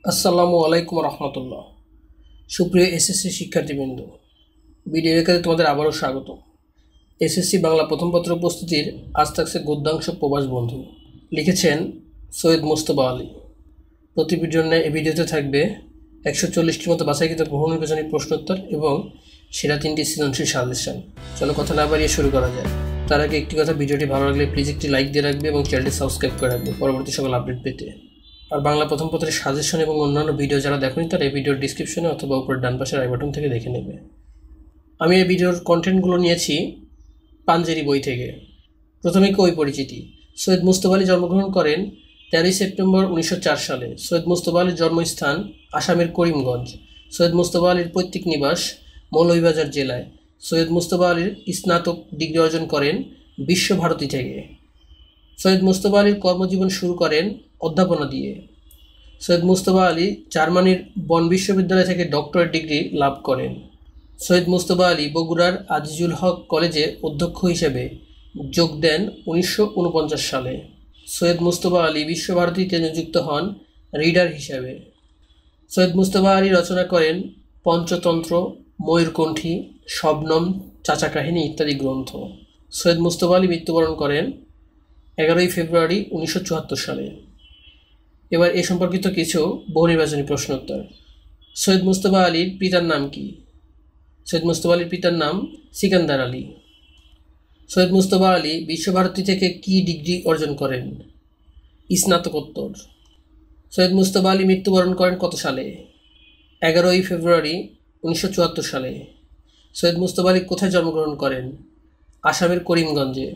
আসসালামু আলাইকুম রহমতুল্লাহ। সুপ্রিয় এসএসসি শিক্ষার্থীবৃন্দ, ভিডিও রেখাতে তোমাদের আবারও স্বাগত। এসএসসি বাংলা প্রথম পত্র প্রস্তুতির আজ থাকছে গদ্যাংশ প্রবাস বন্ধু, লিখেছেন সৈয়দ মুস্তফা আলী। প্রতি ভিডিওতে থাকবে 140টির মতো বাছাইকৃত বহু নির্বাচনী প্রশ্নোত্তর এবং সেরা 3টি সৃজনশীল সাজেশন। চলো কথা না বাড়িয়ে শুরু করা যায়। তার আগে একটি কথা, ভিডিওটি ভালো লাগলে প্লিজ একটি লাইক দিয়ে রাখবে এবং চ্যানেলটি সাবস্ক্রাইব করে রাখবে পরবর্তী সকল আপডেট পেতে। আর বাংলা প্রথম পত্রের সাজেশন এবং অন্যান্য ভিডিও যারা দেখেনি তারা এই ভিডিওর ডিসক্রিপশনে অথবা উপরের ডান পাশের আই বাটন থেকে দেখে নেবে। আমি এই ভিডিওর কন্টেন্টগুলো নিয়েছি পাঞ্জেরি বই থেকে। প্রথমে কই পরিচিতি। সৈয়দ মুস্তফা আলী জন্মগ্রহণ করেন 13 সেপ্টেম্বর 1904 সালে। সৈয়দ মুস্তফা আলীর জন্মস্থান আসামের করিমগঞ্জ। সৈয়দ মুস্তফা আলীর পৈতৃক নিবাস মৌলভীবাজার জেলায়। সৈয়দ মুস্তফা আলীর স্নাতক ডিগ্রি অর্জন করেন বিশ্বভারতী থেকে। সৈয়দ মুস্তফা আলীর কর্মজীবন শুরু করেন অধ্যাপনা দিয়ে। সৈয়দ মুস্তফা আলী জার্মানির বন বিশ্ববিদ্যালয় থেকে ডক্টরেট ডিগ্রি লাভ করেন। সৈয়দ মুস্তফা আলী বগুড়ার আজিজুল হক কলেজে অধ্যক্ষ হিসেবে যোগ দেন 1949 সালে। সৈয়দ মুস্তফা আলী বিশ্বভারতীতে নিযুক্ত হন রিডার হিসেবে। সৈয়দ মুস্তফা আলী রচনা করেন পঞ্চতন্ত্র, ময়ূরকণ্ঠী, শবনম, চাচা কাহিনী ইত্যাদি গ্রন্থ। সৈয়দ মুস্তফা আলী মৃত্যুবরণ করেন 11 ফেব্রুয়ারি 1974 সালে। এবার এ সম্পর্কিত কিছু বহু নির্বাচনী প্রশ্নোত্তর। সৈয়দ মুস্তফা আলীর পিতার নাম কি? সৈয়দ মুস্তফা আলীর পিতার নাম সিকান্দার আলী। সৈয়দ মুস্তফা আলী বিশ্বভারতী থেকে কি ডিগ্রি অর্জন করেন? স্নাতকোত্তর। সৈয়দ মুস্তফা আলী মৃত্যুবরণ করেন কত সালে? 11 ফেব্রুয়ারি 1974 সালে। সৈয়দ মুস্তফা আলী কোথায় জন্মগ্রহণ করেন? আসামের করিমগঞ্জে।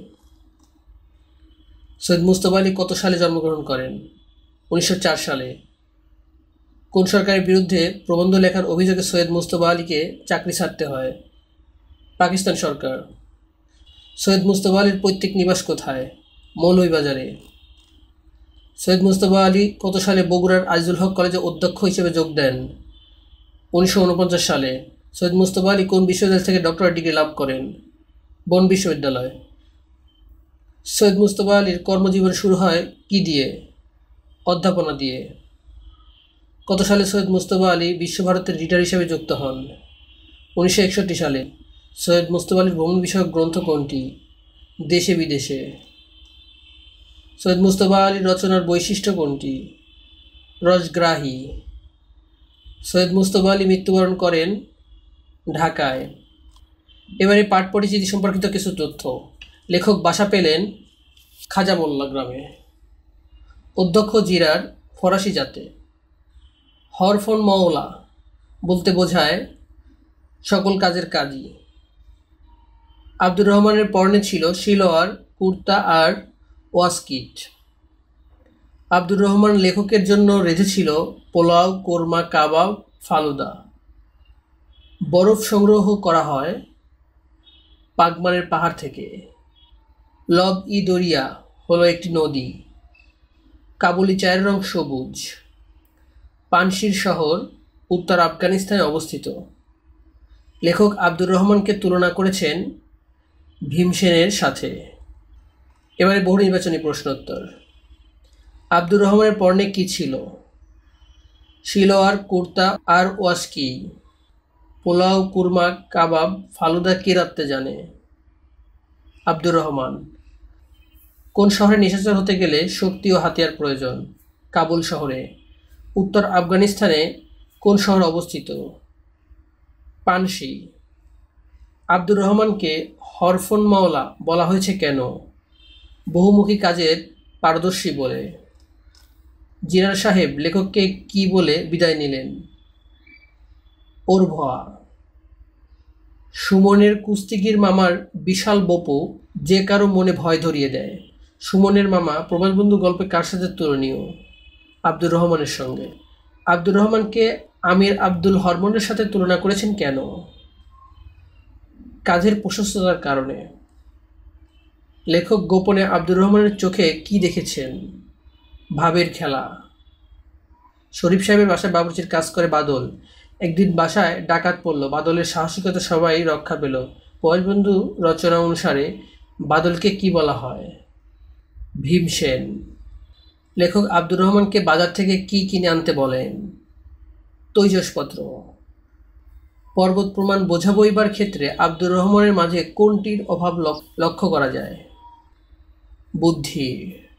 সৈয়দ মুস্তফা আলী কত সালে জন্মগ্রহণ করেন? 1904 সালে। কোন সরকারের বিরুদ্ধে প্রবন্ধ লেখার অভিযোগে সৈয়দ মুস্তফা আলীকে চাকরি ছাড়তে হয়? পাকিস্তান সরকার। সৈয়দ মুস্তফা আলীর পৈতৃক নিবাস কোথায়? মৌলভীবাজারে। সৈয়দ মুস্তফা আলী কত সালে বগুড়ার আজিজুল হক কলেজে অধ্যক্ষ হিসেবে যোগ দেন? 1949 সালে। সৈয়দ মুস্তফা আলী কোন বিশ্ববিদ্যালয় থেকে ডক্টরেট ডিগ্রি লাভ করেন? বন বিশ্ববিদ্যালয়। সৈয়দ মুস্তফা আলীর কর্মজীবন শুরু হয় কি দিয়ে? অধ্যাপনা দিয়ে। কত সালে সৈয়দ মুস্তফা আলী বিশ্বভারতের রিডার হিসেবে যুক্ত হন? 1961 সালে। সৈয়দ মুস্তফা আলীর ভ্রমণ বিষয়ক গ্রন্থ কোনটি? দেশে বিদেশে। সৈয়দ মুস্তফা আলীর রচনার বৈশিষ্ট্য কোনটি? রসগ্রাহী। সৈয়দ মুস্তফা আলী মৃত্যুবরণ করেন ঢাকায়। এবারে পাঠ পরিচিতি সম্পর্কিত কিছু তথ্য। লেখক বাসা পেলেন খাজা মোল্লা গ্রামে। অধ্যক্ষ জিরার ফরাসি জাতে। হরফন মাওলা বলতে বোঝায় সকল কাজের কাজী। আব্দুর রহমানের পরনে ছিল সিলোয়ার, কুর্তা আর ওয়াসকিট। আব্দুর রহমান লেখকের জন্য রেঁধেছিল পোলাও, কোরমা, কাবাব, ফালুদা। বরফ সংগ্রহ করা হয় পাগমানের পাহাড় থেকে। লব-ই-দরিয়া হলো একটি নদী। কাবুলি চায়ের রং সবুজ। পানশির শহর উত্তর আফগানিস্তানে অবস্থিত। লেখক আব্দুর রহমানকে তুলনা করেছেন ভীমসেনের সাথে। এবারে বহু নির্বাচনী প্রশ্নোত্তর। আব্দুর রহমানের পরনে কি ছিল? সিলোয়ার, কুর্তা আর ওয়াসকি। পোলাও, কুরমা, কাবাব, ফালুদা কে রাঁধতে জানে? আব্দুর রহমান। কোন শহরে নিশাচর হতে গেলে শক্তি ও হাতিয়ার প্রয়োজন? কাবুল শহরে। উত্তর আফগানিস্তানে কোন শহর অবস্থিত? পানশি। আব্দুর রহমানকে হরফন মাওলা বলা হয়েছে কেন? বহুমুখী কাজের পারদর্শী বলে। জিরার সাহেব লেখককে কি বলে বিদায় নিলেন? ওর ভয়া। সুমনের কুস্তিগির মামার বিশাল বপু যে কারো মনে ভয় ধরিয়ে দেয়। সুমনের মামা প্রবাসবন্ধু গল্পে কার সাথে তুলনীয়? আব্দুর রহমানের সঙ্গে। আব্দুর রহমানকে আমির আব্দুল হরমনের সাথে তুলনা করেছেন কেন? কাজের প্রশস্ততার কারণে। লেখক গোপনে আব্দুর রহমানের চোখে কি দেখেছেন? ভাবের খেলা। শরীফ সাহেবের বাসায় বাবুর্চির কাজ করে বাদল। একদিন বাসায় ডাকাত পড়ল। বাদলের সাহসিকতা সবাই রক্ষা পেল। প্রবাসবন্ধু রচনা অনুসারে বাদলকে কি বলা হয়? ভীমসেন। লেখক আব্দুর রহমানকে বাজার থেকে কি কিনে আনতে বলেন? তৈজসপত্র। পর্বত প্রমাণ বোঝা বইবার ক্ষেত্রে আব্দুর রহমানের মাঝে কোনটির অভাব লক্ষ্য করা যায়? বুদ্ধি।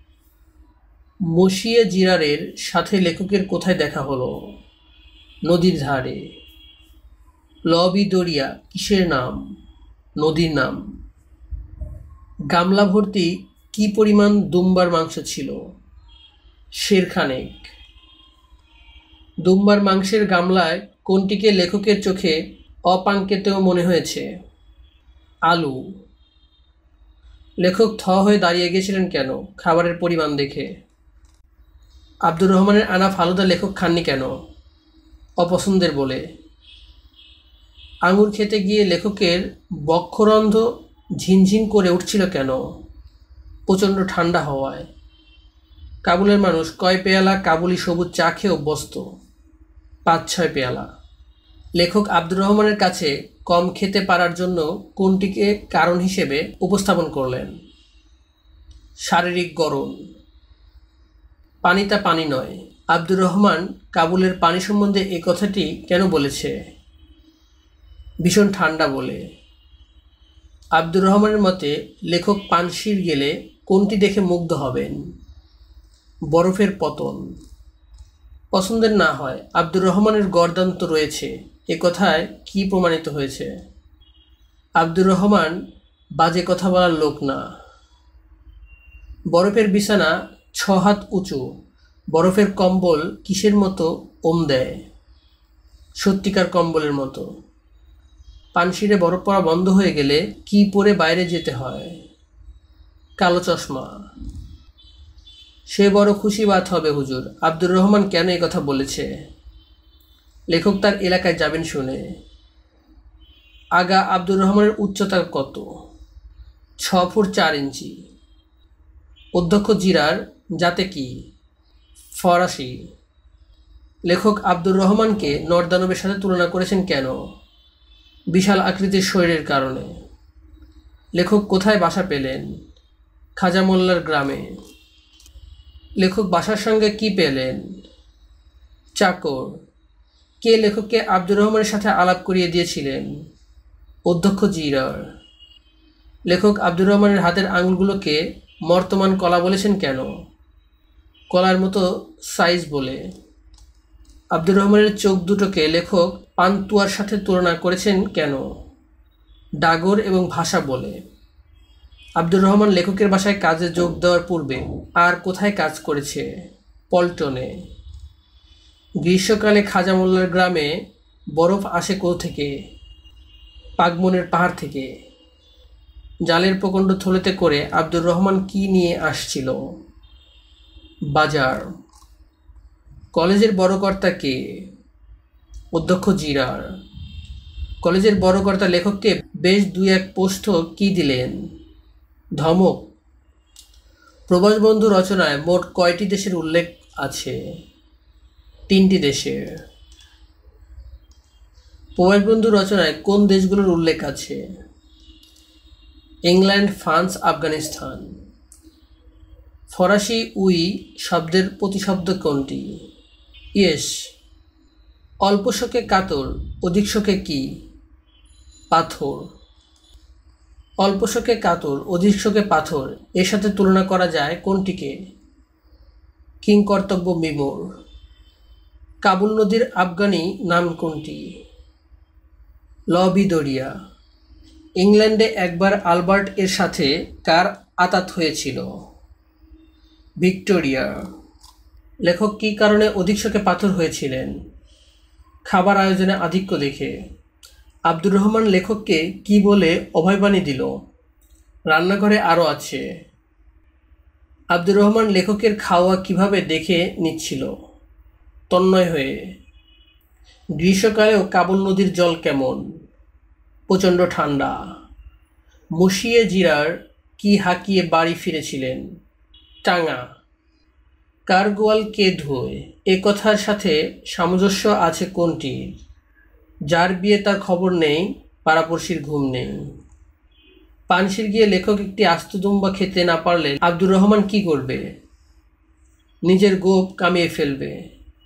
মসিয়ে জিরারের সাথে লেখকের কোথায় দেখা হলো? নদীর ধারে। লবি দরিয়া কিসের নাম? নদীর নাম। গামলা ভর্তি কি পরিমাণ দুম্বার মাংস ছিল? সেরখানেক। দুম্বার মাংসের গামলায় কোনটিকে লেখকের চোখে অপাঙ্কেতেও মনে হয়েছে? আলু। লেখক থ হয়ে দাঁড়িয়ে গেছিলেন কেন? খাবারের পরিমাণ দেখে। আব্দুর রহমানের আনা ফালুদা লেখক খাননি কেন? অপছন্দের বলে। আঙুর খেতে গিয়ে লেখকের বক্ষরন্ধ্র ঝিনঝিন করে উঠছিল কেন? প্রচণ্ড ঠান্ডা হওয়ায়। কাবুলের মানুষ কয় পেয়ালা কাবুলি সবুজ চা খেয়ে অভ্যস্ত? 5-6 পেয়ালা। লেখক আব্দুর রহমানের কাছে কম খেতে পারার জন্য কোনটিকে কারণ হিসেবে উপস্থাপন করলেন? শারীরিক গড়ন। পানিটা পানি নয়। আব্দুর রহমান কাবুলের পানি সম্বন্ধে এই কথাটি কেন বলেছে? ভীষণ ঠান্ডা বলে। আব্দুর রহমানের মতে লেখক পানশির গেলে কোনটি দেখে মুগ্ধ হবেন? বরফের পতন। পছন্দের না হয় আব্দুর রহমানের গর্দান্ত রয়েছে এ কথায় কি প্রমাণিত হয়েছে? আব্দুর রহমান বাজে কথা বলার লোক না। বরফের বিছানা 6 হাত উঁচু। বরফের কম্বল কিসের মতো ওম দেয়? সত্যিকার কম্বলের মতো। পানশিরে বরফ পড়া বন্ধ হয়ে গেলে কি পরে বাইরে যেতে হয়? কালো চশমা। সে বড় খুশি বাত হবে হুজুর। আব্দুর রহমান কেন এই কথা বলেছে? লেখক তার এলাকায় যাবেন শুনে। আগা আব্দুর রহমানের উচ্চতা কত? 6 ফুট 4 ইঞ্চি। অধ্যক্ষ জিরার জাতে কি? ফরাসি। লেখক আব্দুর রহমানকে নরদানবের সাথে তুলনা করেছেন কেন? বিশাল আকৃতির শরীরের কারণে। লেখক কোথায় বাসা পেলেন? খাজা মোল্লার গ্রামে। লেখক বাসার সঙ্গে কি পেলেন? চাকর। কে লেখককে আব্দুর রহমানের সাথে আলাপ করিয়ে দিয়েছিলেন? অধ্যক্ষ জিরার। লেখক আব্দুর রহমানের হাতের আঙুলগুলোকে মর্তমান কলা বলেছেন কেন? কলার মতো সাইজ বলে। আব্দুর রহমানের চোখ দুটোকে লেখক পান্তুয়ার সাথে তুলনা করেছেন কেন? ডাগর এবং ভাষা বলে। আব্দুর রহমান লেখকের বাসায় কাজে যোগ দেওয়ার পূর্বে আর কোথায় কাজ করেছে? পল্টনে। গ্রীষ্মকালে খাজা মোল্লার গ্রামে বরফ আসে কোথা থেকে? পাগমনের পাহাড় থেকে। জালের প্রকাণ্ড থলেতে করে আব্দুর রহমান কি নিয়ে আসছিল? বাজার। কলেজের বড় কর্তা কে? অধ্যক্ষ জিরার। কলেজের বড় কর্তা লেখককে বেশ 2-1 পোস্ত কি দিলেন? ধমক। প্রবাসবন্ধু রচনায় মোট কয়টি দেশের উল্লেখ আছে? 3টি দেশের। প্রবাসবন্ধু রচনায় কোন দেশগুলোর উল্লেখ আছে? England, France, Afghanistan. ফরাসি উই শব্দের প্রতিশব্দ কোনটি? ইয়েস। অল্প শোকে কাতর, অধিক শোকে কি? পাথর। অল্প শোকে কাতর, অধিক শোকে পাথর এর সাথে তুলনা করা যায় কোনটিকে? কিংকর্তব্য বিমূঢ়। কাবুল নদীর আফগানি নাম কোনটি? লবি দরিয়া। ইংল্যান্ডে একবার আলবার্ট এর সাথে কার আতাত হয়েছিল? ভিক্টোরিয়া। লেখক কী কারণে অধিক শোকে পাথর হয়েছিলেন? খাবার আয়োজনে আধিক্য দেখে। আব্দুর রহমান লেখককে কি বলে অভয়বাণী দিল? রান্নাঘরে আরও আছে। আব্দুর রহমান লেখকের খাওয়া কিভাবে দেখে নিচ্ছিল? তন্ময় হয়ে। গ্রীষ্মকালেও কাবুল নদীর জল কেমন? প্রচণ্ড ঠান্ডা। মসিয়ে জিরার কি হাঁকিয়ে বাড়ি ফিরেছিলেন? টাঙা। কার গোয়াল কে ধোয় এ কথার সাথে সামঞ্জস্য আছে কোনটির? যার বিয়ে তার খবর নেই, পাড়াপড়শির ঘুম নেই। পানশির গিয়ে লেখক একটি আস্ত দুম্বা খেতে না পারলে আব্দুর রহমান কি করবে? নিজের গোপ কামিয়ে ফেলবে।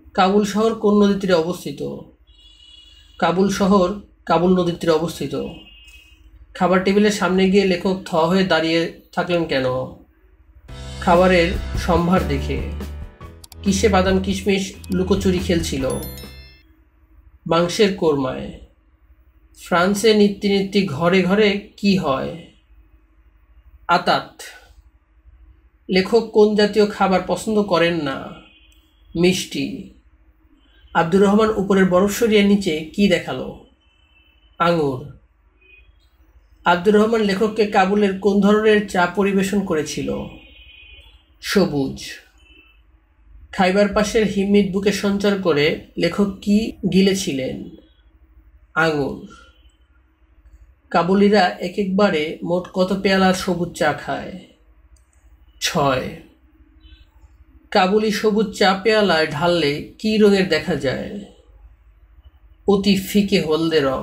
কাবুল শহর কোন নদীর তীরে অবস্থিত? কাবুল শহর কাবুল নদীর তীরে অবস্থিত। খাবার টেবিলের সামনে গিয়ে লেখক থ হয়ে দাঁড়িয়ে থাকলেন কেন? খাবারের সম্ভার দেখে। কিসে বাদাম কিশমিশ লুকোচুরি খেলছিল? মাংসের কোরমায়। ফ্রান্সে নিত্যি নিত্যি ঘরে ঘরে কি হয়? আতাত। লেখক কোন জাতীয় খাবার পছন্দ করেন না? মিষ্টি। আব্দুর রহমান উপরের বরফ সরিয়ে নিচে কি দেখালো? আঙুর। আব্দুর রহমান লেখককে কাবুলের কোন ধরনের চা পরিবেশন করেছিল? সবুজ। খাইবার পাশের হিম্মিত বুকে সঞ্চার করে লেখক কি গিলেছিলেন? আঙুর। কাবুলিরা এক একবারে মোট কত পেয়ালা সবুজ চা খায়? 6। কাবুলি সবুজ চা পেয়ালায় ঢাললে কি রঙের দেখা যায়? অতি ফিকে হলদে রং।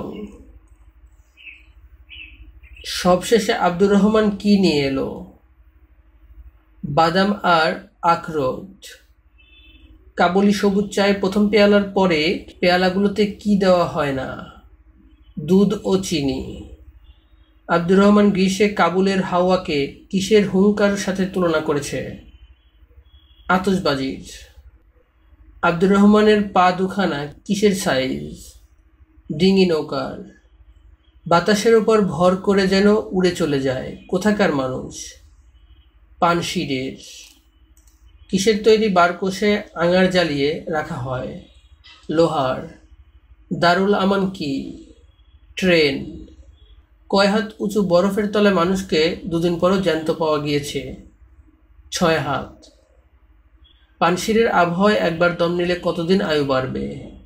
সবশেষে আব্দুর রহমান কি নিয়ে এলো? বাদাম আর আখরোট। কাবুলি সবুজ চায়ের প্রথম পেয়ালার পরে পেয়ালাগুলোতে কি দেওয়া হয় না? দুধ ও চিনি। আব্দুর রহমান গ্রীষ্মে কাবুলের হাওয়াকে কিসের হুঙ্কার সাথে তুলনা করেছে? আতশবাজির। আব্দুর রহমানের পা দুখানা কিসের সাইজ? ডিঙি নৌকার। বাতাসের ওপর ভর করে যেন উড়ে চলে যায়, কোথাকার মানুষ? পানশিরের। কিসের তৈরি বারকোষে আঙার জ্বালিয়ে রাখা হয়? লোহার। দারুল আমান কি? ট্রেন। কয় হাত উঁচু বরফের তলে মানুষকে দুদিন পরও জ্যান্ত পাওয়া গিয়েছে? 6 হাত। পানশিরের আবহাওয়ায় একবার দম নিলে কতদিন আয়ু বাড়বে?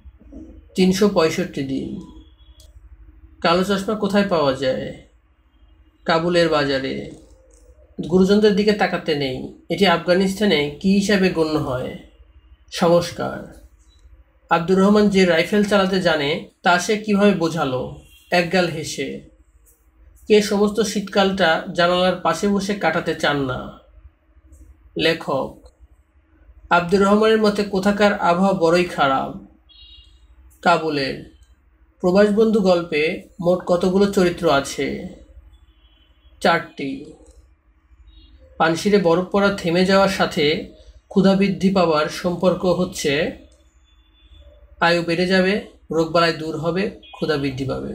365 দিন। কালো চশমা কোথায় পাওয়া যায়? কাবুলের বাজারে। গুরুজনদের দিকে তাকাতে নেই, এটি আফগানিস্তানে কি হিসাবে গণ্য হয়? সংস্কার। আব্দুর রহমান যে রাইফেল চালাতে জানে তা সে কিভাবে বোঝালো? একগাল হেসে। কে সমস্ত শীতকালটা জানালার পাশে বসে কাটাতে চান না? লেখক। আব্দুর রহমানের মতে কোথাকার আবহাওয়া বড়ই খারাপ? কাবুলের। প্রবাসবন্ধু গল্পে মোট কতগুলো চরিত্র আছে? 4টি। পানশিরে বরফ পড়া থেমে যাওয়ার সাথে ক্ষুধা বৃদ্ধি পাওয়ার সম্পর্ক হচ্ছে আয়ু বেড়ে যাবে, রোগবালাই দূর হবে, ক্ষুধা বৃদ্ধি পাবে।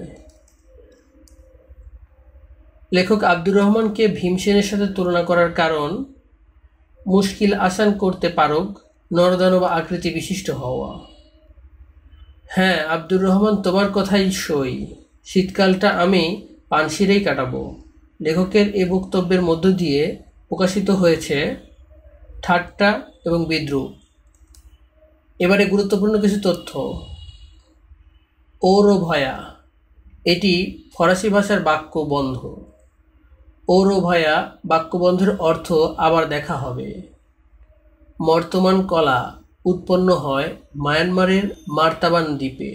লেখক আব্দুর রহমানকে ভীমসেনের সাথে তুলনা করার কারণ? মুশকিল আসান করতে পারুক, নরদানব আকৃতি বিশিষ্ট হওয়া। হ্যাঁ, আব্দুর রহমান তোমার কথাই সই, শীতকালটা আমি পানশিরেই কাটাবো। লেখকের এ বক্তব্যের মধ্য দিয়ে প্রকাশিত হয়েছে ঠাট্টা এবং বিদ্রূপ। এবারে গুরুত্বপূর্ণ কিছু তথ্য। ওর ভয়া, এটি ফরাসি ভাষার বাক্যবন্ধ। ওর ভয়া বাক্যবন্ধের অর্থ আবার দেখা হবে। মর্তমান কলা উৎপন্ন হয় মায়ানমারের মার্তাবান দ্বীপে।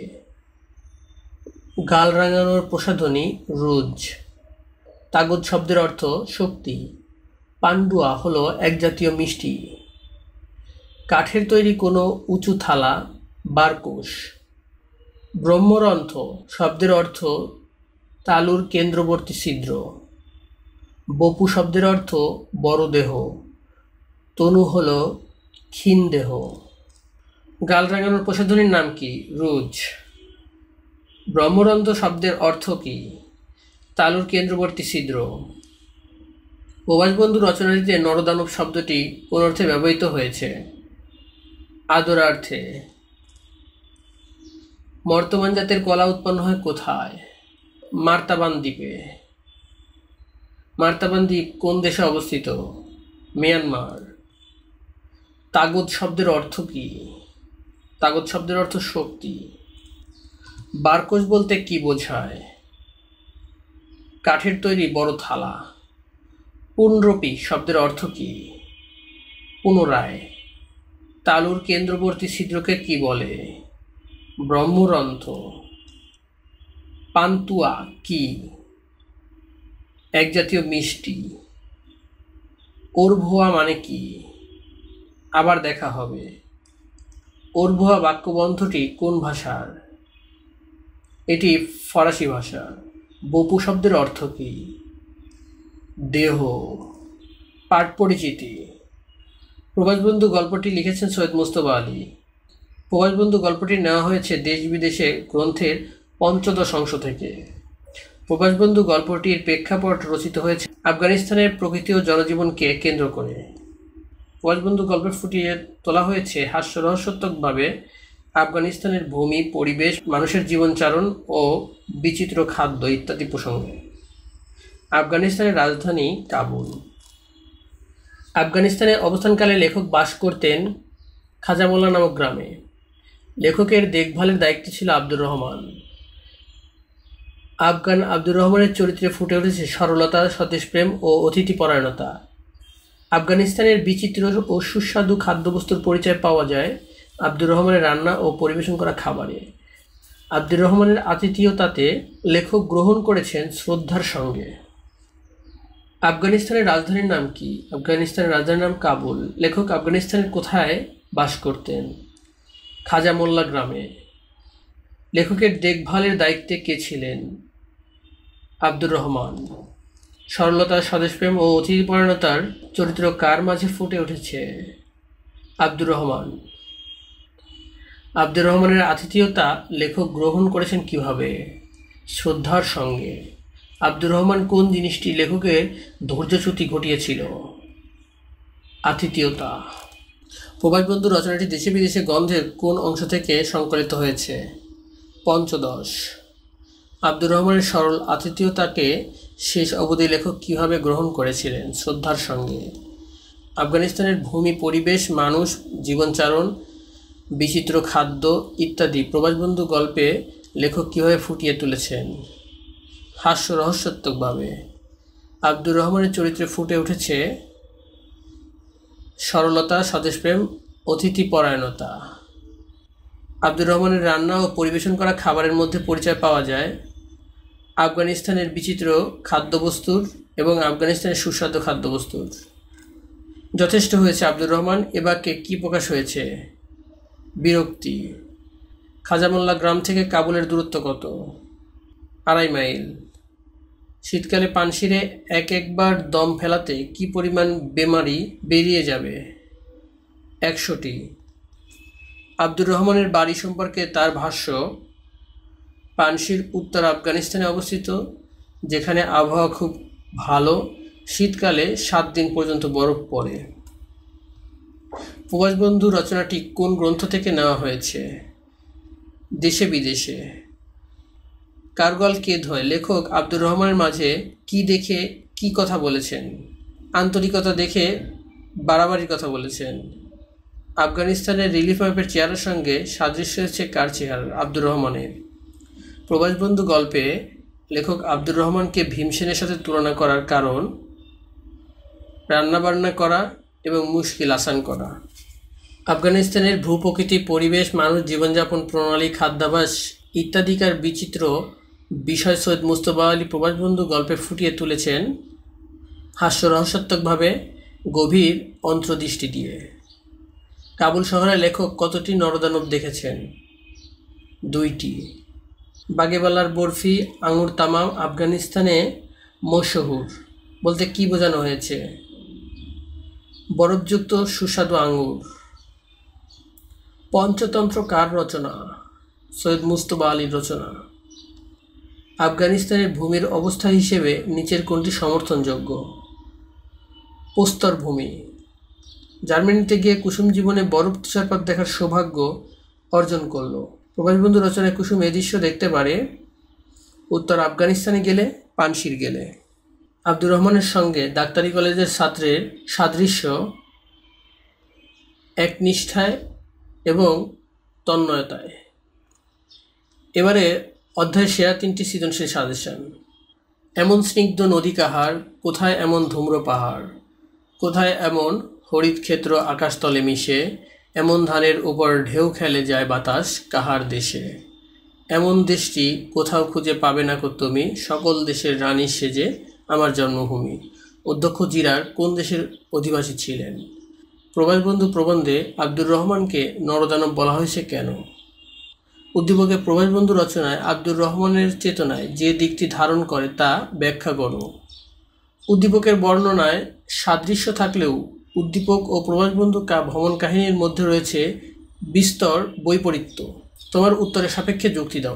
গাল রাঙানোর প্রসাধনী রুজ। তাগদ শব্দের অর্থ শক্তি। পান্ডুয়া হলো এক জাতীয় মিষ্টি। কাঠের তৈরি কোনো উঁচু থালা বারকোষ। ব্রহ্মরন্ধ্র শব্দের অর্থ তালুর কেন্দ্রবর্তী ছিদ্র। বপু শব্দের অর্থ বড় দেহ। তনু হল ক্ষীণ দেহ। গাল রাঙানোর প্রসাধনীর নাম কি? রুজ। ব্রহ্মরন্ধ্র শব্দের অর্থ কি? তালুর কেন্দ্রবর্তী ছিদ্র। প্রবাসবন্ধু রচনাটিতে নরদানব শব্দটি কোন অর্থে ব্যবহৃত হয়েছে? আদরার্থে। মর্তমান জাতের কলা উৎপন্ন হয় কোথায়? মার্তাবান দ্বীপে। মার্তাবান দ্বীপ কোন দেশে অবস্থিত? মিয়ানমার। তাগদ শব্দের অর্থ কি? তাগদ শব্দের অর্থ শক্তি। বারকোষ বলতে কি বোঝায়? কাঠের তৈরি বড় থালা। পুনরপি শব্দের অর্থ কি? পুনরায়। তালুর কেন্দ্রবর্তী ছিদ্রকে কি বলে? ব্রহ্মরন্ধ্র। পান্তুয়া কি? এক জাতীয় মিষ্টি। ওর ভুয়া মানে কি? আবার দেখা হবে। ওরভুয়া বাক্যবন্ধটি কোন ভাষার? এটি ফরাসি ভাষা। বপু শব্দের অর্থ কী? দেহ। পাঠ পরিচিতি। প্রবাসবন্ধু গল্পটি লিখেছেন সৈয়দ মুজতবা আলী। প্রবাসবন্ধু গল্পটি নেওয়া হয়েছে দেশ বিদেশে গ্রন্থের পঞ্চদশ অংশ থেকে। প্রবাসবন্ধু গল্পটির প্রেক্ষাপট রচিত হয়েছে আফগানিস্তানের প্রকৃতি ও জনজীবনকে কেন্দ্র করে। প্রবাসবন্ধু গল্পে ফুটিয়ে তোলা হয়েছে হাস্যরহস্যাত্মকভাবে আফগানিস্তানের ভূমি, পরিবেশ, মানুষের জীবনচারণ ও বিচিত্র খাদ্য ইত্যাদি প্রসঙ্গে। আফগানিস্তানের রাজধানী কাবুল। আফগানিস্তানে অবস্থানকালে লেখক বাস করতেন খাজামোল্লা নামক গ্রামে। লেখকের দেখভালের দায়িত্বে ছিল আব্দুর রহমান। আফগান আব্দুর রহমানের চরিত্রে ফুটে উঠেছে সরলতা, স্বদেশপ্রেম ও অতিথিপরায়ণতা। আফগানিস্তানের বিচিত্র ও সুস্বাদু খাদ্যবস্তুর পরিচয় পাওয়া যায় আব্দুর রহমানের রান্না ও পরিবেশন করা খাবারে। আব্দুর রহমানের আতিথেয়তাতে লেখক গ্রহণ করেছেন শ্রদ্ধার সঙ্গে। আফগানিস্তানের রাজধানীর নাম কি? আফগানিস্তানের রাজধানীর নাম কাবুল। লেখক আফগানিস্তানের কোথায় বাস করতেন? খাজামোল্লা গ্রামে। লেখকের দেখভালের দায়িত্বে কে ছিলেন? আব্দুর রহমান। সরলতা, স্বদেশপ্রেম ও অতিথিপরায়ণতার চরিত্র কার মাঝে ফুটে উঠেছে? আব্দুর রহমান। আব্দুর রহমানের আতিথেয়তা লেখক গ্রহণ করেছেন কিভাবে? শ্রদ্ধার সঙ্গে। আব্দুর রহমান কোন জিনিসটি লেখকের ধৈর্যচ্যুতি ঘটিয়েছিল? আতিথেয়তা। প্রবাসবন্ধু রচনাটি দেশে বিদেশে গ্রন্থের কোন অংশ থেকে সংকলিত হয়েছে? পঞ্চদশ। আব্দুর রহমানের সরল আতিথেয়তাকে শেষ অবধি লেখক কীভাবে গ্রহণ করেছিলেন? শ্রদ্ধার সঙ্গে। আফগানিস্তানের ভূমি, পরিবেশ, মানুষ, জীবনচারণ, বিচিত্র খাদ্য ইত্যাদি প্রবাসবন্ধু গল্পে লেখক কীভাবে ফুটিয়ে তুলেছেন? হাস্যরহস্যাত্মকভাবে। আব্দুর রহমানের চরিত্রে ফুটে উঠেছে সরলতা, স্বদেশপ্রেম, অতিথিপরায়ণতা। আব্দুর রহমানের রান্না ও পরিবেশন করা খাবারের মধ্যে পরিচয় পাওয়া যায় আফগানিস্তানের বিচিত্র খাদ্যবস্তুর এবং আফগানিস্তানের সুস্বাদু খাদ্যবস্তুর। যথেষ্ট হয়েছে আব্দুর রহমান এ বাক্যে কী প্রকাশ হয়েছে? বিরক্তি। খাজামোল্লা গ্রাম থেকে কাবুলের দূরত্ব কত? 2.5 মাইল। শীতকালে পানশিরে একবার দম ফেলাতে কি পরিমাণ বেমারি বেরিয়ে যাবে? 100টি। আব্দুর রহমানের বাড়ি সম্পর্কে তার ভাষ্য, পানশির উত্তর আফগানিস্তানে অবস্থিত, যেখানে আবহাওয়া খুব ভালো, শীতকালে 7 দিন পর্যন্ত বরফ পড়ে। প্রবাসবন্ধু রচনাটি কোন গ্রন্থ থেকে নেওয়া হয়েছে? দেশে বিদেশে। কারগল কে ধয়? লেখক আব্দুর রহমানের মাঝে কি দেখে কি কথা বলেছেন? আন্তরিকতা দেখে বাড়াবাড়ির কথা বলেছেন। আফগানিস্তানের রিলিফ ম্যাপের চেহারার সঙ্গে সাদৃশ্য হচ্ছে কার চেহারা? আব্দুর রহমানের। প্রবাসবন্ধু গল্পে লেখক আব্দুর রহমানকে ভীমসেনের সাথে তুলনা করার কারণ? রান্নাবান্না করা এবং মুশকিল আসান করা। আফগানিস্তানের ভূপ্রকৃতি, পরিবেশ, মানুষ, জীবনযাপন প্রণালী, খাদ্যাভ্যাস ইত্যাদিকার বিচিত্র বিষয় সৈয়দ মুজতবা আলী প্রবাসবন্ধু গল্পে ফুটিয়ে তুলেছেন হাস্যরহস্যাত্মকভাবে, গভীর অন্তর্দৃষ্টি দিয়ে। কাবুল শহরে লেখক কতটি নরদানব দেখেছেন? 2টি। বাগেবালার বরফি, আঙুর তামাম আফগানিস্তানে মশহুর বলতে কি বোঝানো হয়েছে? বরফযুক্ত সুস্বাদু আঙুর। পঞ্চতন্ত্র কার রচনা? সৈয়দ মুজতবা আলীর রচনা। আফগানিস্তানের ভূমির অবস্থা হিসেবে নিচের কোনটি সমর্থনযোগ্য? প্রস্তর ভূমি। জার্মানিতে গিয়ে কুসুম জীবনে বরফ তুষারপাত দেখার সৌভাগ্য অর্জন করল। প্রবাসবন্ধু রচনায় কুসুম এ দৃশ্য দেখতে পারে উত্তর আফগানিস্তানে গেলে, পানশির গেলে। আব্দুর রহমানের সঙ্গে ডাক্তারি কলেজের ছাত্রের সাদৃশ্য একনিষ্ঠায় এবং তন্ময়তায়। এবারে অধ্যায়ের সেরা 3টি সৃজনশীল সাজেশন। এমন স্নিগ্ধ নদী কাহার, কোথায় এমন ধূম্র পাহাড়, কোথায় এমন হরিৎ ক্ষেত্র আকাশতলে মিশে, এমন ধানের উপর ঢেউ খেলে যায় বাতাস কাহার দেশে, এমন দেশটি কোথাও খুঁজে পাবে না কো তুমি, সকল দেশের রানী সেজে আমার জন্মভূমি। অধ্যক্ষ জিরার কোন দেশের অধিবাসী ছিলেন? প্রবাসবন্ধু প্রবন্ধে আব্দুর রহমানকে নরদানব বলা হয়েছে কেন? উদ্দীপকের প্রবাসবন্ধু রচনায় আব্দুর রহমানের চেতনায় যে দিকটি ধারণ করে তা ব্যাখ্যা করো। উদ্দীপকের বর্ণনায় সাদৃশ্য থাকলেও উদ্দীপক ও প্রবাসবন্ধু ভ্রমণ কাহিনীর মধ্যে রয়েছে বিস্তর বৈপরীত্য। তোমার উত্তরের সাপেক্ষে যুক্তি দাও।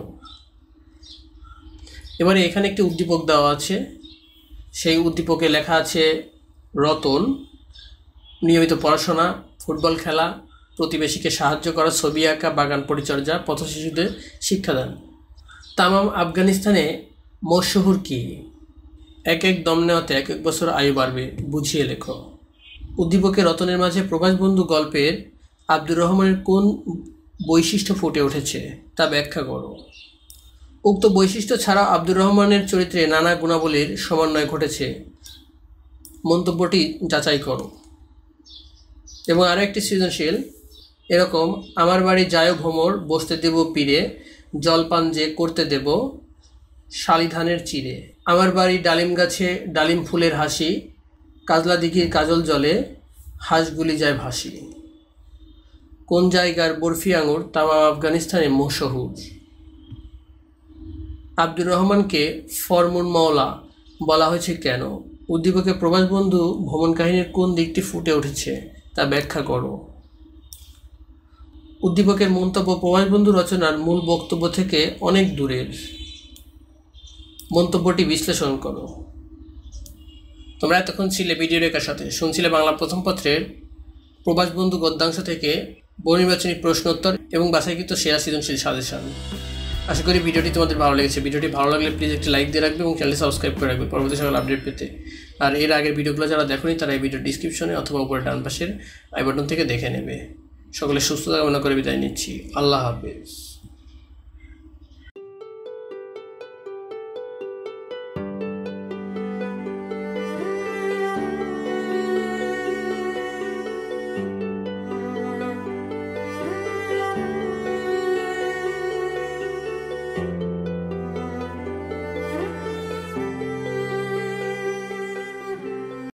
এবারে এখানে একটি উদ্দীপক দেওয়া আছে। সেই উদ্দীপকে লেখা আছে রতন নিয়মিত পড়াশোনা, ফুটবল খেলা, প্রতিবেশীকে সাহায্য করা, ছবি আঁকা, বাগান পরিচর্যা, পথশিশুদের শিক্ষাদান। তামাম আফগানিস্তানে মশহুর কি? এক এক দম নেওয়াতে এক এক বছর আয়ু বাড়বে, বুঝিয়ে লেখো। উদ্দীপকে রতনের মাঝে প্রবাসবন্ধু গল্পের আব্দুর রহমানের কোন বৈশিষ্ট্য ফুটে উঠেছে তা ব্যাখ্যা করো। উক্ত বৈশিষ্ট্য ছাড়া আব্দুর রহমানের চরিত্রে নানা গুণাবলীর সমন্বয় ঘটেছে, মন্তব্যটি যাচাই করো। এবং আরও একটি সৃজনশীল এরকম, আমার বাড়ি যায় ভ্রমর, বসতে দেব পীরে, জলপান যে করতে দেব শালি ধানের চিড়ে। আমার বাড়ি ডালিম গাছে, ডালিম ফুলের হাসি, কাজলা দিঘির কাজল জলে, হাঁসগুলি যায় ভাসি। কোন জায়গার বরফি আঙুর তামাম আফগানিস্তানে মশহুর। আব্দুর রহমানকে ফরমুন মওলা বলা হয়েছে কেন? উদ্দীপকে প্রবাসবন্ধু ভ্রমণ কাহিনীর কোন দিকটি ফুটে উঠেছে তা ব্যাখ্যা করো। উদ্দীপকের মন্তব্য প্রবাসবন্ধু রচনার মূল বক্তব্য থেকে অনেক দূরের, মন্তব্যটি বিশ্লেষণ করো। তোমরা এতক্ষণ ছিলে ভিডিও রেখার সাথে, শুনছিলে বাংলা প্রথম পত্রের প্রবাসবন্ধু গদ্যাংশ থেকে বহুনির্বাচনী প্রশ্নোত্তর এবং বাছাইকৃত সেরা সৃজনশীল সাজেশন। আশা করি ভিডিওটি তোমাদের ভালো লেগেছে। ভিডিওটি ভালো লাগলে প্লিজ একটি লাইক দিয়ে রাখবে এবং চ্যানেলটি সাবস্ক্রাইব করে রাখবে পরবর্তী সকল আপডেট পেতে। আর এর আগের ভিডিওগুলো যারা দেখোনি তারা এই ভিডিও ডিসক্রিপশনে অথবা উপরে ডান পাশের আই বাটন থেকে দেখে নেবে। সকলে সুস্থতা কামনা করে বিদায় নিচ্ছি। আল্লাহ হাফেজ।